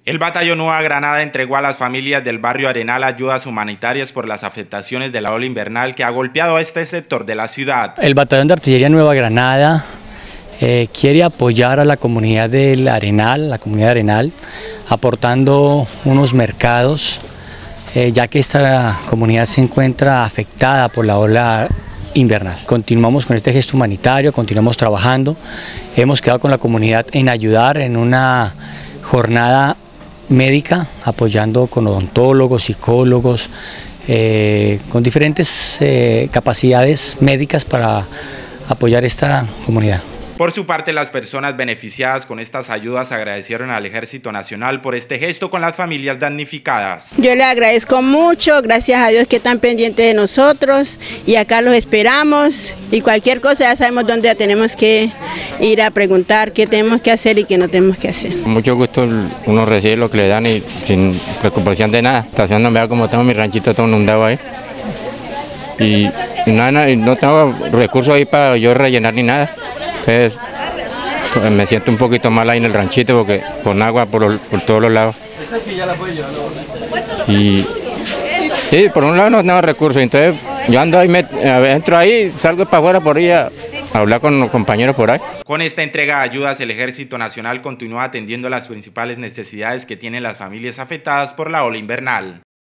El Batallón Nueva Granada entregó a las familias del barrio Arenal ayudas humanitarias por las afectaciones de la ola invernal que ha golpeado a este sector de la ciudad. El Batallón de Artillería Nueva Granada quiere apoyar a la comunidad del Arenal, aportando unos mercados, ya que esta comunidad se encuentra afectada por la ola invernal. Continuamos con este gesto humanitario, continuamos trabajando, hemos quedado con la comunidad en ayudar en una jornada médica, apoyando con odontólogos, psicólogos, con diferentes capacidades médicas para apoyar esta comunidad. Por su parte, las personas beneficiadas con estas ayudas agradecieron al Ejército Nacional por este gesto con las familias damnificadas. Yo le agradezco mucho, gracias a Dios que están pendientes de nosotros y acá los esperamos y cualquier cosa ya sabemos dónde tenemos que ir a preguntar qué tenemos que hacer y qué no tenemos que hacer. Con mucho gusto uno recibe lo que le dan y sin preocupación de nada. Está haciendo ver como tengo mi ranchito todo inundado ahí y no tengo recursos ahí para yo rellenar ni nada. Entonces me siento un poquito mal ahí en el ranchito porque con agua por todos los lados. Y sí, por un lado no tengo recursos, entonces yo ando ahí, entro ahí, salgo para afuera por ahí a hablar con los compañeros por ahí. Con esta entrega de ayudas, el Ejército Nacional continúa atendiendo las principales necesidades que tienen las familias afectadas por la ola invernal.